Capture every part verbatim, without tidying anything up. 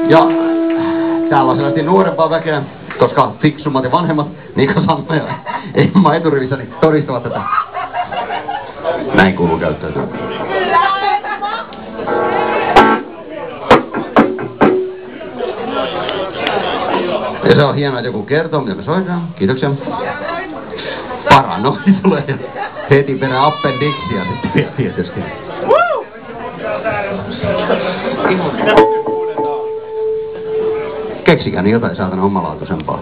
Ja täällä on selvästi nuorempaa väkeä, koska fiksummat ja vanhemmat, niin kuin Sanna ja Emma eturivissä, niin todistavat tätä. Näin kuuluu käyttäytyä. Ja se on hienoa, että joku kertoo, mitä me soidaan. Kiitoksia. Paranoi tulee heti perään appendiksia sitten vielä tietysti. Keksikää niin jotain saatana omalaatuisempaa.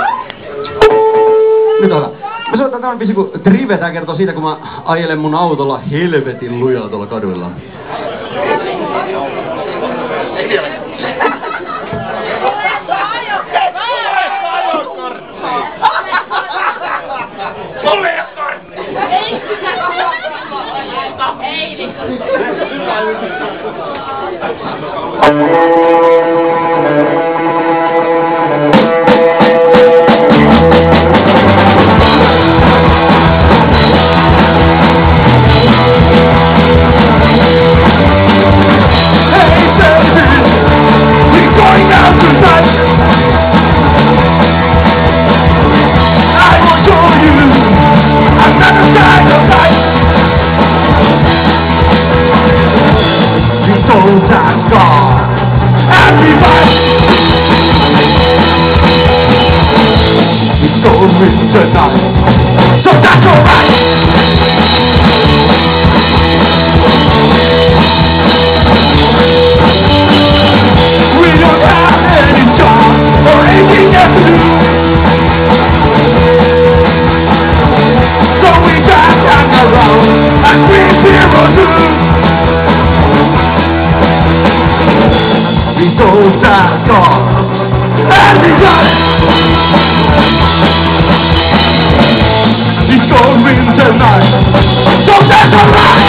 Nyt on. Mä soitan tämän biisi, kun Drive tää kertoo siitä, kun mä ajelen mun autolla helvetin lujaa tuolla kaduilla. Tonight, so that's alright. We don't have any job or anything else to do, so we back down the road and we zero two. We go that far and we got it. Tonight, so that's alright.